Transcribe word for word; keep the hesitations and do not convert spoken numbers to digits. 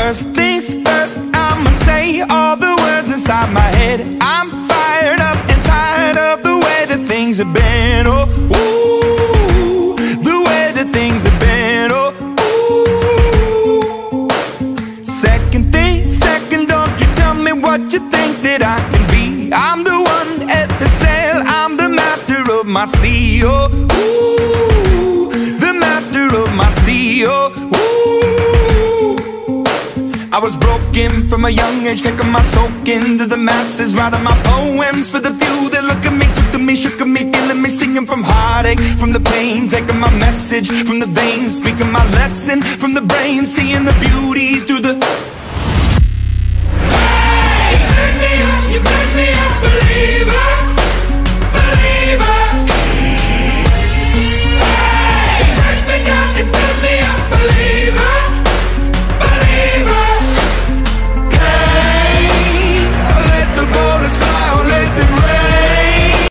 First things first, I'ma say all the words inside my head. I'm fired up and tired of the way that things have been. Oh, ooh, the way that things have been. Oh, ooh. Second thing, second, don't you tell me what you think that I can be. I'm the one at the sail, I'm the master of my sea. Oh, ooh, the master of my sea. Oh, ooh. I was broken from a young age, taking my soak into the masses, writing my poems for the few that look at me, took to me, shook at me, feeling me, singing from heartache, from the pain, taking my message from the veins, speaking my lesson from the brain, seeing the beauty through the